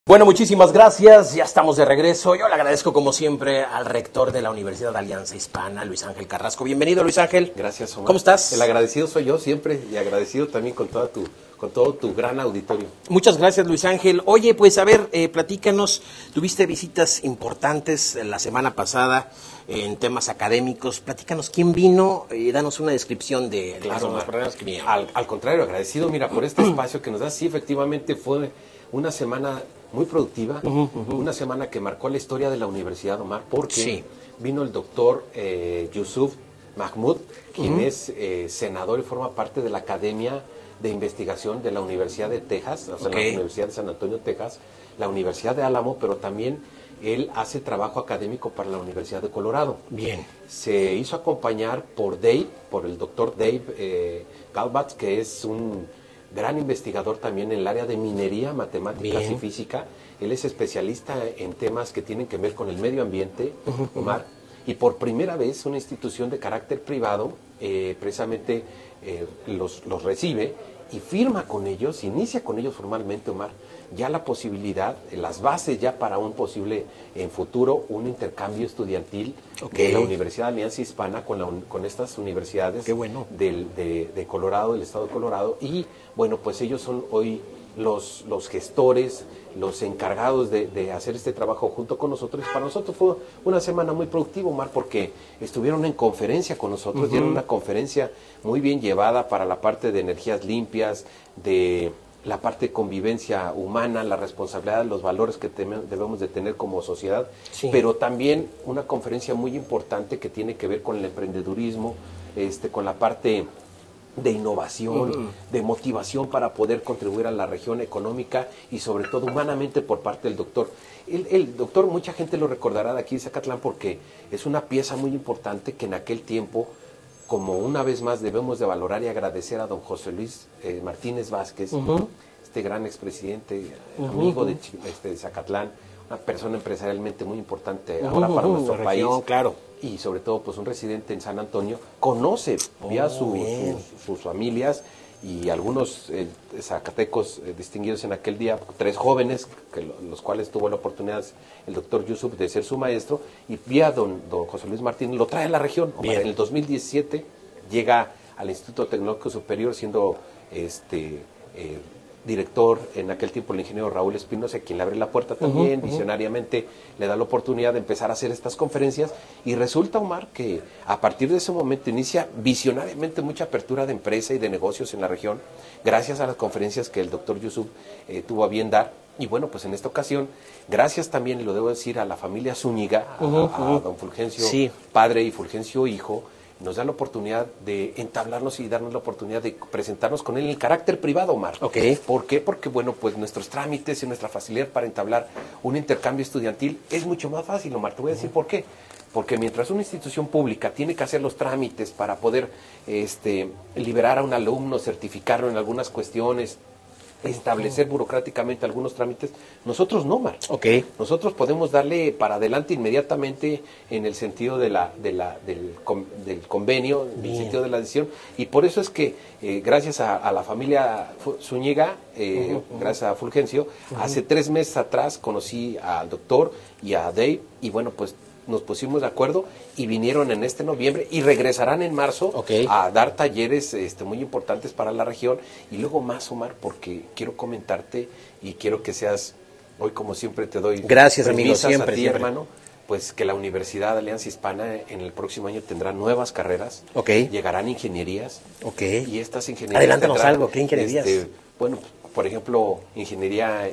Bueno, muchísimas gracias, ya estamos de regreso. Yo le agradezco como siempre al rector de la Universidad de Alianza Hispana, Luis Ángel Carrasco. Bienvenido, Luis Ángel. Gracias, Omar. ¿Cómo estás? El agradecido soy yo siempre y agradecido también con todo tu gran auditorio. Muchas gracias, Luis Ángel. Oye, pues a ver, platícanos, tuviste visitas importantes la semana pasada en temas académicos. Platícanos quién vino y danos una descripción de las personas que vinieron. Al contrario, agradecido, mira, por este espacio que nos das. Sí, efectivamente fue una semana muy productiva, una semana que marcó la historia de la universidad, Omar, porque vino el doctor Yusuf Mahmoud, quien es senador y forma parte de la Academia de Investigación de la Universidad de Texas, o sea, la Universidad de San Antonio, Texas, la Universidad de Álamo, pero también él hace trabajo académico para la Universidad de Colorado. Bien. Se hizo acompañar por el doctor Dave Galbat, que es un gran investigador también en el área de minería, matemáticas y física. Él es especialista en temas que tienen que ver con el medio ambiente, Omar. Y por primera vez una institución de carácter privado precisamente los recibe y firma con ellos, inicia con ellos formalmente, Omar, ya la posibilidad, las bases ya para un posible, en futuro, un intercambio estudiantil de la Universidad de Alianza Hispana con estas universidades de Colorado, del estado de Colorado. Y bueno, pues ellos son hoy los gestores, los encargados de hacer este trabajo junto con nosotros. Para nosotros fue una semana muy productiva, Omar, porque estuvieron en conferencia con nosotros, dieron una conferencia muy bien llevada para la parte de energías limpias, de la parte de convivencia humana, la responsabilidad, los valores que debemos de tener como sociedad, pero también una conferencia muy importante que tiene que ver con el emprendedurismo, con la parte de innovación, de motivación para poder contribuir a la región económica y sobre todo humanamente por parte del doctor. El doctor, mucha gente lo recordará de aquí de Zacatlán porque es una pieza muy importante que en aquel tiempo, como una vez más debemos de valorar y agradecer a don José Luis Martínez Vázquez, este gran expresidente, amigo de Zacatlán, una persona empresarialmente muy importante ahora para nuestro país, claro. Y sobre todo pues un residente en San Antonio, conoce vía sus familias y algunos zacatecos distinguidos en aquel día, 3 jóvenes, los cuales tuvo la oportunidad el doctor Yusuf de ser su maestro, y vía don José Luis Martín lo trae a la región. En el 2017 llega al Instituto Tecnológico Superior siendo director, en aquel tiempo el ingeniero Raúl Espinosa, quien le abre la puerta también, visionariamente le da la oportunidad de empezar a hacer estas conferencias, y resulta, Omar, que a partir de ese momento inicia visionariamente mucha apertura de empresa y de negocios en la región, gracias a las conferencias que el doctor Yusuf tuvo a bien dar. Y bueno, pues en esta ocasión, gracias también, y lo debo decir, a la familia Zúñiga, a don Fulgencio padre y Fulgencio hijo, nos da la oportunidad de entablarnos y darnos la oportunidad de presentarnos con él en el carácter privado, Omar. ¿Por qué? Porque, bueno, pues nuestros trámites y nuestra facilidad para entablar un intercambio estudiantil es mucho más fácil, Omar. Te voy a decir por qué. Porque mientras una institución pública tiene que hacer los trámites para poder liberar a un alumno, certificarlo en algunas cuestiones, establecer burocráticamente algunos trámites, nosotros no, Mar. Nosotros podemos darle para adelante inmediatamente en el sentido del convenio, en el sentido de la decisión, y por eso es que gracias a la familia Zúñiga, gracias a Fulgencio, hace 3 meses atrás conocí al doctor y a Dave, y bueno, pues nos pusimos de acuerdo y vinieron en este noviembre y regresarán en marzo a dar talleres muy importantes para la región. Y luego más, Omar, porque quiero comentarte y quiero que seas, hoy como siempre te doy gracias, amigo, siempre, a ti, hermano, pues que la Universidad de Alianza Hispana en el próximo año tendrá nuevas carreras, llegarán ingenierías, y estas ingenierías adelántanos algo, ¿qué ingenierías? Bueno, por ejemplo, ingeniería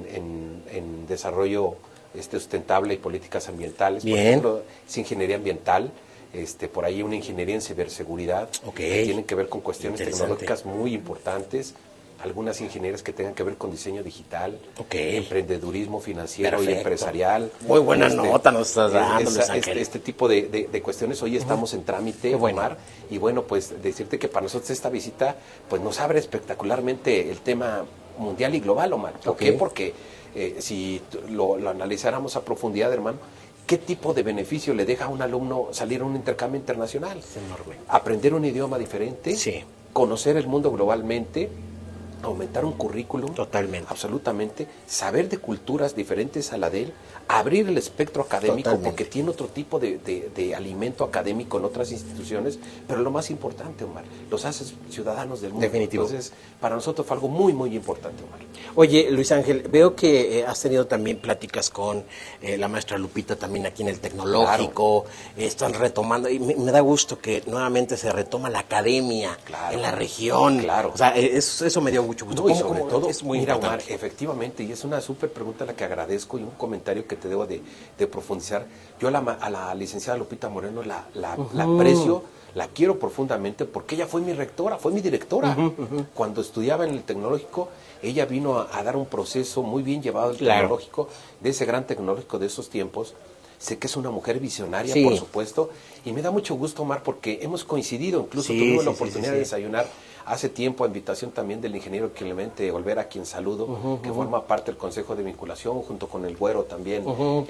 en desarrollo sustentable y políticas ambientales. Por ejemplo, es ingeniería ambiental, por ahí una ingeniería en ciberseguridad, que tienen que ver con cuestiones tecnológicas muy importantes, algunas ingenierías que tengan que ver con diseño digital, emprendedurismo financiero y empresarial. Muy buena nota nos estás dando, este tipo de cuestiones hoy estamos en trámite, Omar, y bueno, pues decirte que para nosotros esta visita pues nos abre espectacularmente el tema mundial y global, Omar. ¿Por qué? Porque si lo analizáramos a profundidad, hermano, ¿qué tipo de beneficio le deja a un alumno salir a un intercambio internacional? Es enorme. Aprender un idioma diferente, conocer el mundo globalmente, aumentar un currículum. Totalmente. Absolutamente. Saber de culturas diferentes a la de él, abrir el espectro académico, Totalmente. porque tiene otro tipo de alimento académico en otras instituciones, pero lo más importante, Omar, los haces ciudadanos del mundo. Definitivo. Entonces, para nosotros fue algo muy, muy importante, Omar. Oye, Luis Ángel, veo que has tenido también pláticas con la maestra Lupita también aquí en el Tecnológico, están retomando, y me da gusto que nuevamente se retoma la academia en la región. Claro. O sea, eso me dio mucho gusto. No, y sobre todo, es muy mira, importante. Omar, efectivamente, y es una súper pregunta la que agradezco y un comentario que te debo de profundizar. Yo a la licenciada Lupita Moreno la aprecio, la quiero profundamente porque ella fue mi rectora, fue mi directora. Cuando estudiaba en el Tecnológico, ella vino a dar un proceso muy bien llevado al Tecnológico, de ese gran Tecnológico de esos tiempos. Sé que es una mujer visionaria, por supuesto, y me da mucho gusto, Omar, porque hemos coincidido, incluso tuvimos la oportunidad de desayunar hace tiempo a invitación también del ingeniero Clemente Olvera, a quien saludo, que forma parte del Consejo de Vinculación, junto con el Güero también,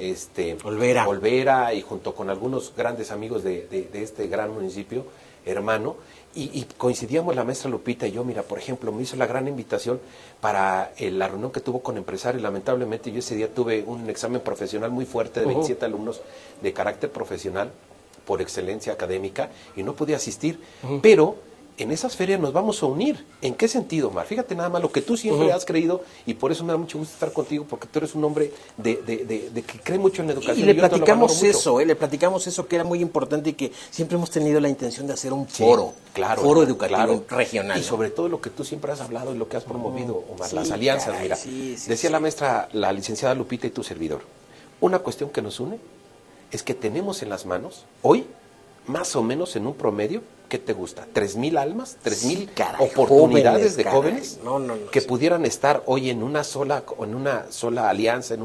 Olvera, y junto con algunos grandes amigos de este gran municipio, hermano, y coincidíamos la maestra Lupita y yo. Mira, por ejemplo, me hizo la gran invitación para la reunión que tuvo con empresarios. Lamentablemente yo ese día tuve un examen profesional muy fuerte de 27 alumnos de carácter profesional por excelencia académica y no pude asistir, pero en esas ferias nos vamos a unir. ¿En qué sentido, Omar? Fíjate nada más lo que tú siempre has creído, y por eso me da mucho gusto estar contigo, porque tú eres un hombre de que cree mucho en la educación. Y le platicamos eso, que era muy importante y que siempre hemos tenido la intención de hacer un foro, foro educativo regional. Y sobre todo lo que tú siempre has hablado y lo que has promovido, Omar, las alianzas. Mira, decía la maestra, la licenciada Lupita y tu servidor, una cuestión que nos une es que tenemos en las manos, hoy, más o menos en un promedio, ¿qué te gusta? ¿3,000 almas? ¿3,000 oportunidades de jóvenes que pudieran estar hoy en una sola alianza, en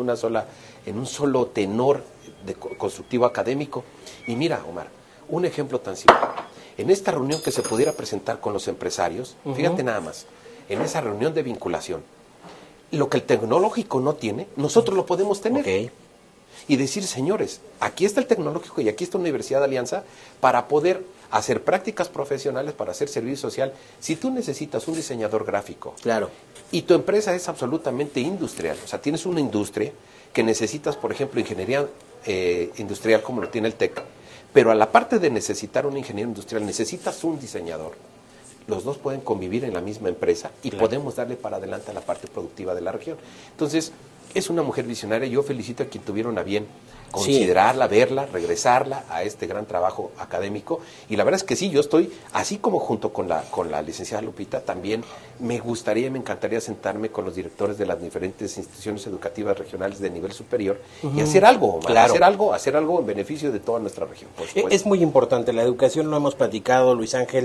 un solo tenor constructivo académico? Y mira, Omar, un ejemplo tan simple. En esta reunión que se pudiera presentar con los empresarios, fíjate nada más, en esa reunión de vinculación, lo que el Tecnológico no tiene, nosotros lo podemos tener. Y decir, señores, aquí está el Tecnológico y aquí está la Universidad de Alianza para poder hacer prácticas profesionales, para hacer servicio social. Si tú necesitas un diseñador gráfico y tu empresa es absolutamente industrial, o sea, tienes una industria que necesitas, por ejemplo, ingeniería industrial como lo tiene el TEC, pero a la parte de necesitar un ingeniero industrial necesitas un diseñador. Los dos pueden convivir en la misma empresa y podemos darle para adelante a la parte productiva de la región. Entonces, es una mujer visionaria. Yo felicito a quien tuvieron a bien considerarla, verla, regresarla a este gran trabajo académico. Y la verdad es que sí, yo estoy, así como junto con la licenciada Lupita, también me encantaría sentarme con los directores de las diferentes instituciones educativas regionales de nivel superior y hacer algo, hacer algo en beneficio de toda nuestra región. Por supuesto. Es muy importante, la educación, lo hemos platicado, Luis Ángel,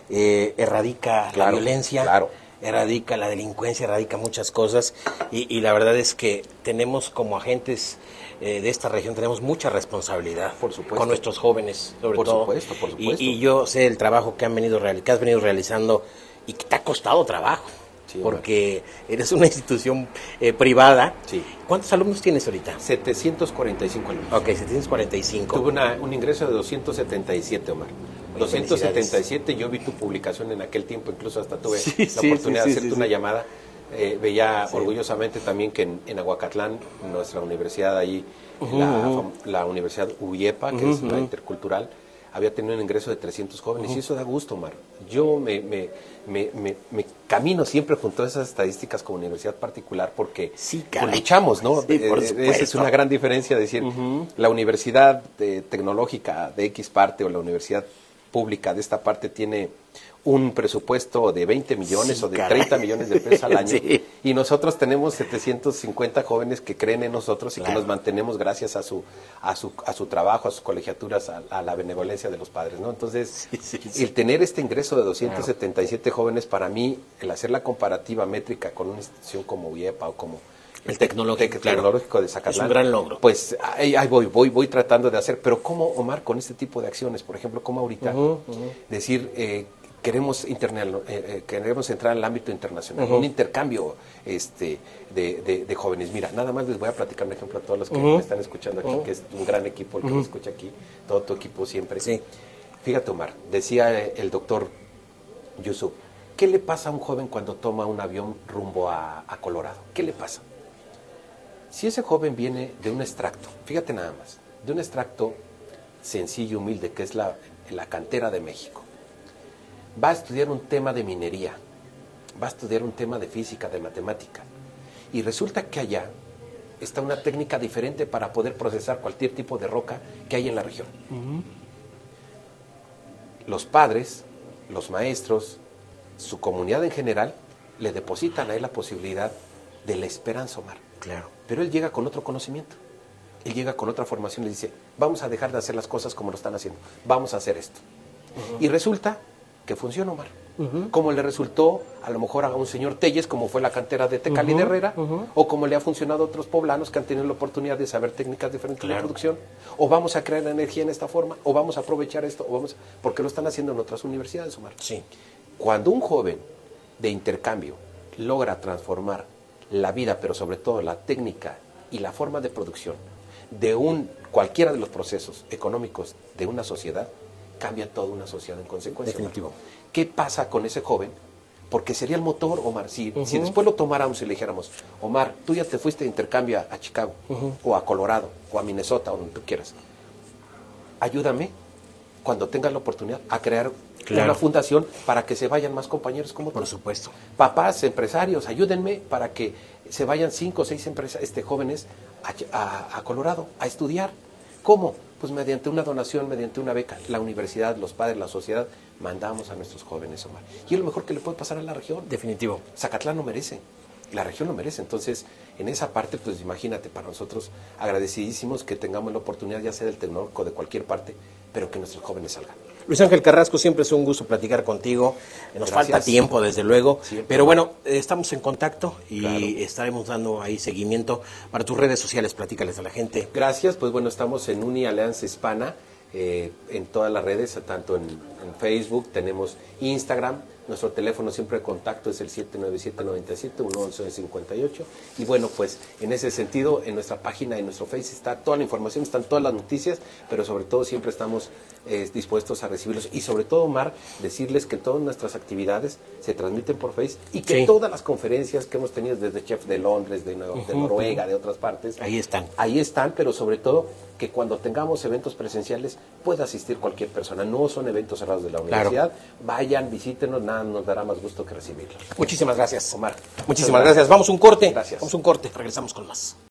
erradica la violencia. Erradica la delincuencia, erradica muchas cosas, y la verdad es que tenemos como agentes de esta región, tenemos mucha responsabilidad con nuestros jóvenes, sobre todo. Por supuesto. Y yo sé el trabajo que has venido realizando y que te ha costado trabajo, porque eres una institución privada. ¿Cuántos alumnos tienes ahorita? 745 alumnos. Ok, 745. Tuve un ingreso de 277, Omar. 277, yo vi tu publicación en aquel tiempo, incluso hasta tuve la oportunidad de hacerte una llamada. Veía orgullosamente también que en Aguacatlán, nuestra universidad ahí, la Universidad UIEPA, que es la intercultural, había tenido un ingreso de 300 jóvenes, y eso da gusto, Omar. Yo me camino siempre junto a esas estadísticas como universidad particular porque pues, luchamos, ¿no? Esa es una gran diferencia, decir, la universidad tecnológica de X parte o la universidad pública de esta parte tiene un presupuesto de 20 millones o de 30 millones de pesos al año, y nosotros tenemos 750 jóvenes que creen en nosotros y que nos mantenemos gracias a su trabajo, a sus colegiaturas, a la benevolencia de los padres, ¿no? Entonces, el tener este ingreso de 277 jóvenes, para mí, el hacer la comparativa métrica con una institución como UIEPA o como el tecnológico de Zacatlán, es un gran logro. Pues ahí voy tratando de hacer, pero ¿cómo, Omar, con este tipo de acciones? Por ejemplo, ¿cómo ahorita decir, queremos entrar en el ámbito internacional, un intercambio de jóvenes? Mira, nada más les voy a platicar un ejemplo a todos los que me están escuchando aquí, que es un gran equipo el que me escucha aquí, todo tu equipo siempre. Fíjate, Omar, decía el doctor Yusuf, ¿Qué le pasa a un joven cuando toma un avión rumbo a Colorado? ¿Qué le pasa? Si ese joven viene de un extracto, fíjate nada más, de un extracto sencillo, humilde, que es la cantera de México, va a estudiar un tema de minería, va a estudiar un tema de física, de matemática, y resulta que allá está una técnica diferente para poder procesar cualquier tipo de roca que hay en la región. Los padres, los maestros, su comunidad en general, le depositan a él la posibilidad de la esperanza, Omar. Claro. Pero él llega con otro conocimiento, él llega con otra formación y le dice, vamos a dejar de hacer las cosas como lo están haciendo, vamos a hacer esto. Y resulta que funciona, Omar. Como le resultó a lo mejor a un señor Telles, como fue la cantera de Tecali de Herrera, o como le ha funcionado a otros poblanos que han tenido la oportunidad de saber técnicas diferentes de producción, o vamos a crear energía en esta forma, o vamos a aprovechar esto, porque lo están haciendo en otras universidades, Omar. Sí. Cuando un joven de intercambio logra transformar la vida, pero sobre todo la técnica y la forma de producción de cualquiera de los procesos económicos de una sociedad, cambia toda una sociedad en consecuencia. Definitivo. ¿Qué pasa con ese joven? Porque sería el motor, Omar, si después lo tomáramos y le dijéramos, Omar, tú ya te fuiste de intercambio a Chicago, o a Colorado, o a Minnesota, o donde tú quieras. Ayúdame, cuando tengas la oportunidad, a crear una fundación para que se vayan más compañeros como tú. Por supuesto. Papás, empresarios, ayúdenme para que se vayan 5 o 6 jóvenes a Colorado a estudiar. ¿Cómo? Pues mediante una donación, mediante una beca. La universidad, los padres, la sociedad, mandamos a nuestros jóvenes, Omar. Y es lo mejor que le puede pasar a la región. Definitivo. Zacatlán lo merece, la región lo merece. Entonces, en esa parte, pues imagínate, para nosotros agradecidísimos que tengamos la oportunidad, ya sea del Tecnológico, de cualquier parte, pero que nuestros jóvenes salgan. Luis Ángel Carrasco, siempre es un gusto platicar contigo. Nos falta tiempo, desde luego. Siempre. Pero bueno, estamos en contacto y estaremos dando ahí seguimiento para tus redes sociales. Platícales a la gente. Gracias. Pues bueno, estamos en Uni Alianza Hispana, en todas las redes, tanto en Facebook, tenemos Instagram. Nuestro teléfono siempre de contacto es el 797-97-111-58. Y bueno, pues en ese sentido, en nuestra página, en nuestro Face está toda la información, están todas las noticias, pero sobre todo siempre estamos dispuestos a recibirlos. Y sobre todo, Omar, decirles que todas nuestras actividades se transmiten por Face y que todas las conferencias que hemos tenido desde Chef de Londres, de Noruega, de otras partes. Ahí están. Ahí están, pero sobre todo que cuando tengamos eventos presenciales pueda asistir cualquier persona. No son eventos cerrados de la universidad. Vayan, visítenos, nada nos dará más gusto que recibirlos. Muchísimas gracias, Omar. Muchísimas gracias. Vamos a un corte. Gracias. Vamos a un corte. Regresamos con más.